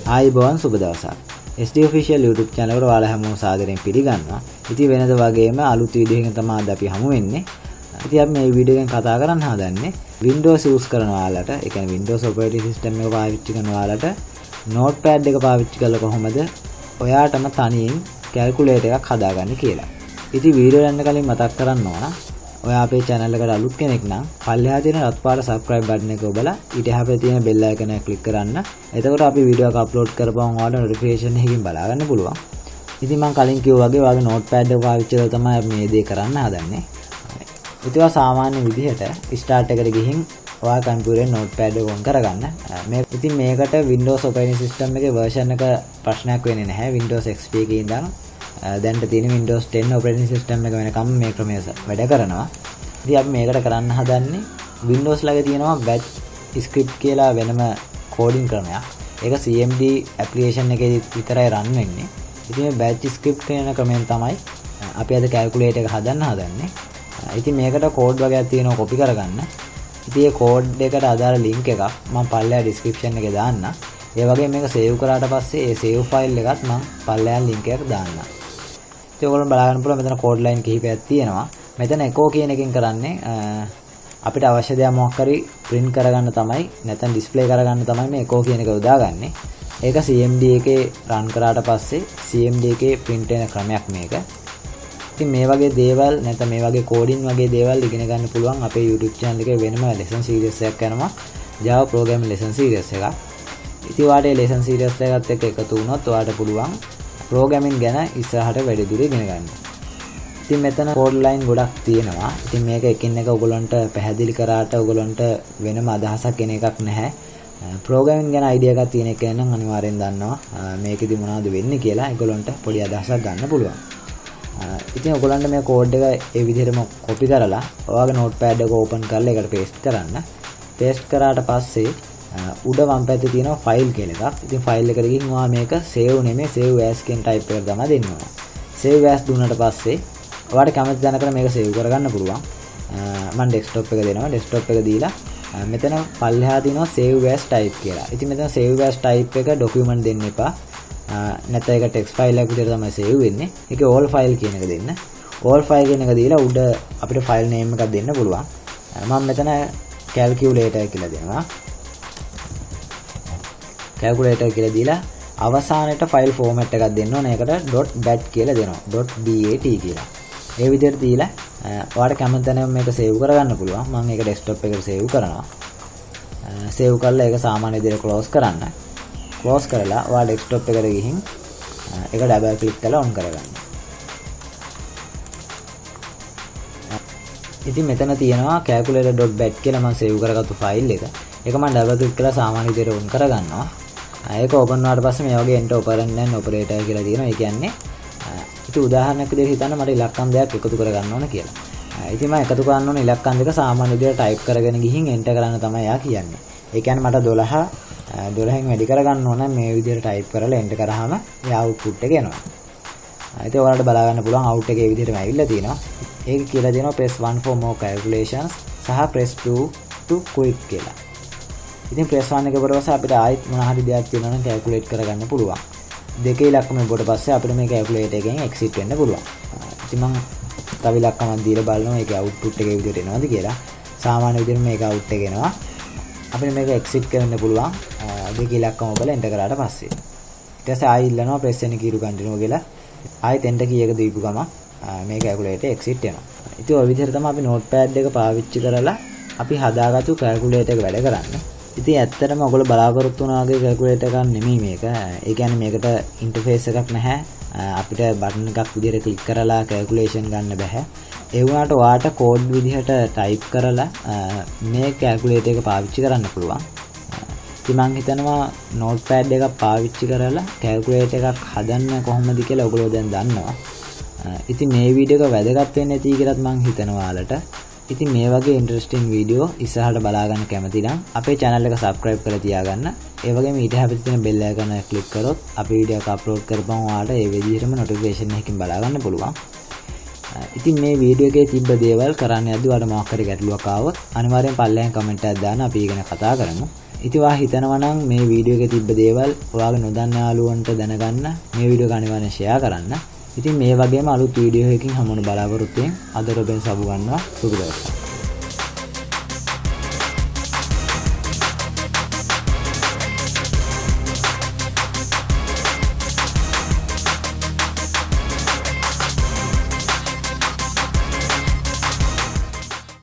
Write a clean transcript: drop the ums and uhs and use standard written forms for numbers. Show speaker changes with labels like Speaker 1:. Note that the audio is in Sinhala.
Speaker 1: ආයිබෝවන් සුබ දවසක්. SD official YouTube channel එකට ඔයාලා හැමෝම සාදරයෙන් පිළිගන්නවා. ඉතින් වෙනද වගේම අලුත් වීඩියෝ එකකින් තමයි අද අපි හමු වෙන්නේ. ඉතින් අපි මේ වීඩියෝ එකෙන් කතා කරන්න හදන්නේ Windows use කරන ඔයාලට, ඒ කියන්නේ Windows operating system එක පාවිච්චි කරන ඔයාලට notepad එක පාවිච්චි කරලා කොහොමද ඔයාටම තනියෙන් calculator එකක් හදාගන්නේ කියලා. ඉතින් වීඩියෝ යන්න කලින් මතක් කරන්න ඕන ඔයා අපේ channel එකට අලුත් කෙනෙක් නම් පල්ලෙහා තියෙන රත් පාට subscribe button එක ඔබලා ඊට එහා පැත්තේ තියෙන bell icon එක click කරන්න. එතකොට අපි වීඩියෝ එක upload කරපුවම ඔයාලට notification එකකින් බලා ගන්න පුළුවන්. ඉතින් මම කලින් කිව්වා වගේ ඔයාගේ notepad එක පාවිච්චි කරලා තමයි අපි මේ දේ කරන්න හදන්නේ. ඉතින් ඔයා සාමාන්‍ය විදිහට start එකට ගිහින් ඔයා කම්පියුටරේ notepad එක on කරගන්න. ඉතින් මේකට Windows operating system එකේ version එක ප්‍රශ්නයක් වෙන්නේ නැහැ. Windows XP එකේ ඉඳන් දැන්ට තියෙන Windows 10 operating system එක වෙනකම් මේ ක්‍රමය වැඩ කරනවා. ඉතින් අපි මේකට කරන්න හදන්නේ Windows ළඟ තියෙනවා batch script කියලා වෙනම coding ක්‍රමයක්. ඒක CMD application එකේ විතරයි run වෙන්නේ. ඉතින් මේ batch script කියන ක්‍රමයෙන් තමයි අපි අද calculator එක හදන්න හදන්නේ. ඉතින් මේකට code වගේක් තියෙනවා copy කරගන්න. ඉතින් මේ code එකට අදාළ link එකක් මම පල්ලෙහා description එකේ දාන්න. ඒ වගේම මේක save කරාට පස්සේ ඒ save file එකත් මම පල්ලෙහා link එකක් දාන්න. ඉතින් ඔයගොල්ලෝ බලා ගන්න පුළුවන් මෙතන code line කිහිපයක් තියෙනවා. මෙතන echo කියන එකෙන් කරන්නේ අපිට අවශ්‍ය දේ මොකක් හරි print කරගන්න තමයි නැත්නම් display කරගන්න තමයි මේ echo කියන එක යොදාගන්නේ. ඒක CMD එකේ run කරාට පස්සේ CMD එකේ print වෙන ක්‍රමයක් මේක. ඉතින් මේ වගේ දේවල් නැත්නම් මේ වගේ coding වගේ දේවල් ඉගෙන ගන්න පුළුවන් අපේ YouTube channel එකේ වෙනම lesson series එකක් යනවා Java programming lesson series එකක්. ඉතින් ඔයාලට lesson series එකත් එක්ක එකතු වුණොත් ඔයාලට පුළුවන් programming ගැන ඉස්සරහට වැඩිදුර ඉගෙන ගන්න. ඉතින් මෙතන code line ගොඩක් තියෙනවා. ඉතින් මේක එකින් එක ඔයගොල්ලන්ට පැහැදිලි කරාට ඔයගොල්ලන්ට වෙනම අදහසක් එන එකක් නැහැ. programming ගැන idea එකක් තියෙන එක නම් අනිවාර්යෙන් දන්නවා මේකෙදි මොනවද වෙන්නේ කියලා ඒගොල්ලන්ට පොඩි අදහසක් ගන්න පුළුවන්. ඉතින් ඔයගොල්ලන්ට මේ code එක ඒ විදිහටම copy කරලා ඔයාගේ notepad එක open කරලා ඒකට paste කරන්න. paste කරාට පස්සේ උඩ වම් පැත්තේ තියෙනවා file කියලා එකක්. ඉතින් file එකට ගිහින් ඔයා මේක save නෙමෙයි save as කියන type එකට තමයි දෙන්න ඕන. save as දුන්නාට පස්සේ ඔයාලට කැමති දැනකට මේක save කරගන්න පුළුවන්. මම desktop එක දෙනවා. desktop එක දීලා මෙතන පල්ලෙහා තියෙනවා save as type කියලා. ඉතින් මෙතන save as type එක document දෙන්න එපා. නැත්නම් ඒක text file එකක් විදිහට තමයි save වෙන්නේ. ඒකේ all file කියන එක දෙන්න. all file කියන එක දීලා උඩ අපිට file name එකක් දෙන්න පුළුවන්. මම මෙතන calculator කියලා දෙනවා. calculator කියලා දීලා අවසානයේ file format එකක් දෙන්න ඕනේ. ඒකට .bat කියලා දෙනවා. .bat කියලා. ඒ විදිහට දීලා ඔයාලට කැමති තැනම මේක save කරගන්න පුළුවන්. මම ඒක desktop එකට save කරනවා. save කරලා ඒක සාමාන්‍ය විදිහට close කරන්න. close කරලා ඔයා desktop එකට ගිහින් ඒක double click කරලා on කරගන්න. ඉතින් මෙතන තියෙනවා calculator.bat කියලා මම save කරගත්තු file එක. ඒක මම double click කරලා සාමාන්‍ය විදිහට on කරගන්නවා. ඒක open වුණාට පස්සේ මේ වගේ enter operand and operator කියලා තියෙනවා. ඒ කියන්නේ ඉතින් උදාහරණයක් විදිහට හිතන්න මට ඉලක්කම් දෙකක් එකතු කරගන්න ඕන කියලා. ඉතින් මම එකතු කරන්න ඕන ඉලක්කම් දෙක සාමාන්‍ය විදිහට type කරගෙන ගිහින් enter කරන්න තමයි යා කියන්නේ. ඒ කියන්නේ මට 12න් වැඩි කරගන්න ඕන මේ විදිහට type කරලා enter කරාම ඒ output එක එනවා. ඉතින් ඔයාලට බලා ගන්න පුළුවන් out එකේ විදිහටම ඇවිල්ලා තියෙනවා. ඒක කියලා දෙනවා press 1 for more calculations සහ press 2 to quick කියලා. ඉතින් press 1 එක කරලා පස්සේ අපිට ආයෙත් මොන හරි දෙයක් තියෙනවා නම් calculate කරගන්න පුළුවන්. දෙකේ ඉලක්කම ලැබුවට පස්සේ අපිට මේ calculator එකෙන් exit වෙන්න පුළුවන්. ඉතින් මම තව ඉලක්කමක් දීලා බලනවා ඒකේ output එක විදිහට එනවද කියලා. සාමාන්‍ය විදිහට මේක out එක එනවා. අපිට මේක exit කරන්න පුළුවන්. දෙකේ ඉලක්කම ඔබලා enter කරාට පස්සේ. ඊට පස්සේ ආයෙ ඉල්ලනවා press any key to continue කියලා. ආයෙත් enter key එක දීපු ගමන් මේ calculator exit වෙනවා. ඉතින් ඔය විදිහට තමයි අපි notepad එක පාවිච්චි කරලා අපි හදාගත්තු calculator එක වැඩ කරන්නේ. ඉතින් ඇත්තටම ඔයගොල්ලෝ බලාපොරොත්තු වුණා වගේ calculator එකක් නෙමෙයි මේක. ඒ කියන්නේ මේකට interface එකක් නැහැ. අපිට බටන් එකක් විදිහට click කරලා calculation ගන්න බෑ. ඒ වුණාට ඔයාට code විදිහට type කරලා මේ calculator එක පාවිච්චි කරන්න පුළුවන්. ඉතින් මම හිතනවා notepad එකක් පාවිච්චි කරලා calculator එකක් හදන්න කොහොමද කියලා ඔයගොල්ලෝ දැන් දන්නවා. ඉතින් මේ වීඩියෝ එක වැදගත් වෙන්නේ නැති කියලාත් මම හිතනවා ඔයාලට. ඉතින් මේ වගේ ඉන්ටරෙස්ටිං වීඩියෝ ඉස්සරහට බලා ගන්න කැමති නම් අපේ channel එක subscribe කරලා තියාගන්න. ඒ වගේම ඊට හැපෙත් තියෙන bell icon එක click කරොත් අපි වීඩියෝ එක upload කරපුවම ඔයාලට ඒ විදිහටම notification එකකින් බලා ගන්න පුළුවන්. ඉතින් මේ වීඩියෝ එකේ තිබ්බ දේවල් කරන්න යද්දී ඔයාලට මොකක් හරි ගැටලුවක් ආවොත් අනිවාර්යෙන් පල්ලෙහාන් comment එකක් දාන්න අපි ඉගෙන කතා කරමු. ඉතින් ඔයා හිතනවා නම් මේ වීඩියෝ එකේ තිබ්බ දේවල් ඔයාගේ නොදන්න යාළුවන්ට දැනගන්න මේ වීඩියෝ එක අනිවාර්යෙන් ෂෙයා කරන්න. ඉතින් මේ වගේම අලුත් වීඩියෝ එකකින් හමුවන බලාපොරොත්තු වෙමින් අද ඔබෙන් සබු ගන්නවා. සුබ දවසක්.